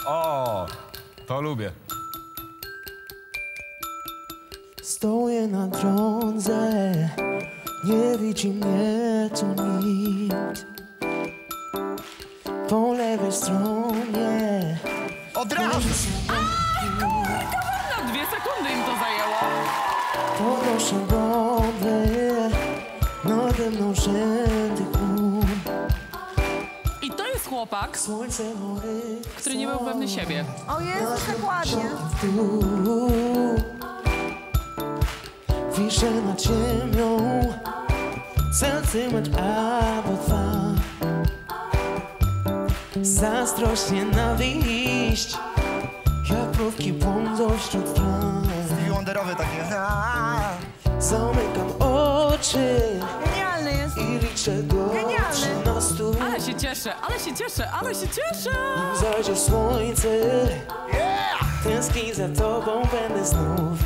O, to lubię. Stoję na drodze, nie widzi mnie tu nikt. Po lewej stronie od razu! Na 2 sekundy im to zajęło. podnoszę głowę, nade mną rzędy chmur. I to jest chłopak, Słońce który nie był pewny siebie. O Jezu, tak ładnie. Wiszę nad ziemią centymetr albo 2. Zazdrość, nienawiść, jak mrówki błądzą wśród traw. Stevie Wonderowy takie. Zamykam oczy Genialny jest. i liczę do 13. Ale się cieszę, ale się cieszę, ale się cieszę! Zajdzie słońce, tęskni za tobą będę znów.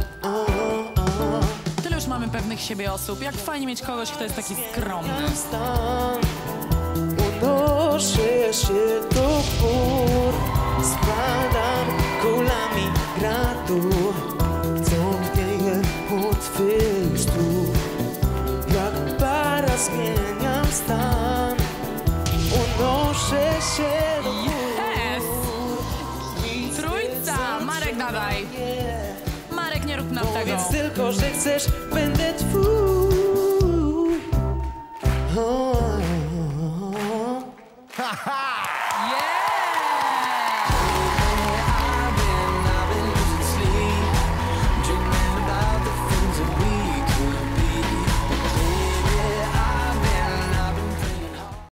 Tyle już mamy pewnych siebie osób. Jak fajnie mieć kogoś, kto jest taki skromny. Stan, unoszę się do gór, spadam kulami gradu, tąpnieję u twych stóp. Jak para zmieniam stan, unoszę się do gór. Yes! Trójca! Marek, dawaj! Marek, nie rób nam tego. Powiedz tylko, że chcesz, będę twój. Haha!